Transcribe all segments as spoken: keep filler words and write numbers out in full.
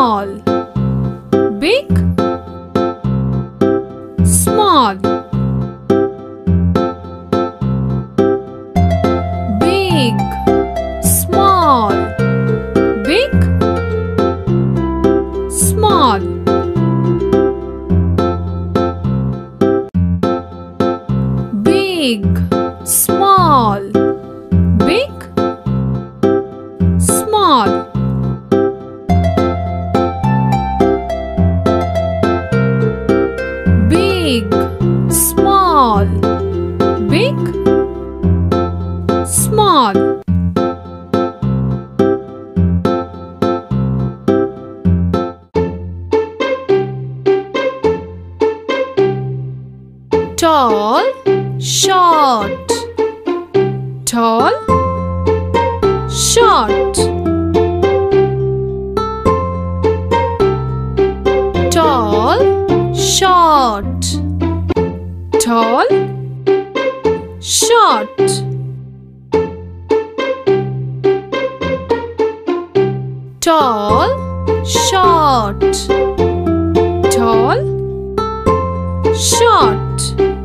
small, big, small, big, small, big, small, big, small, big, small, big, small, big, small, tall, short, tall, short, tall, short, tall, short, tall, short, tall, short,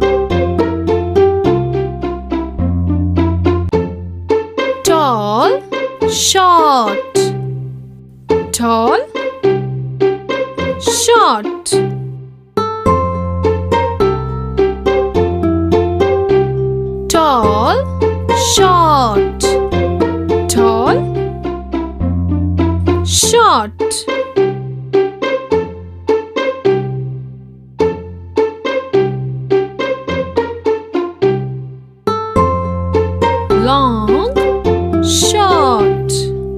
tall, short, tall, short, tall, short, tall, short, long, short,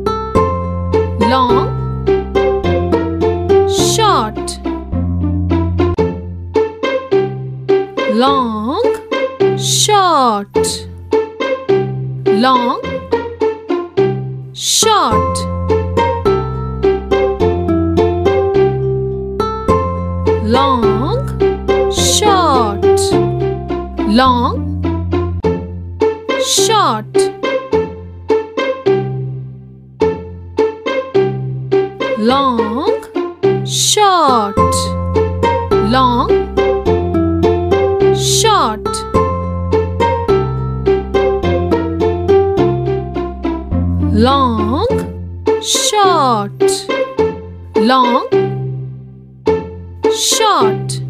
long, short, long, short, long, short, long, short, long, short, long, short, long, short, long, short, long, short.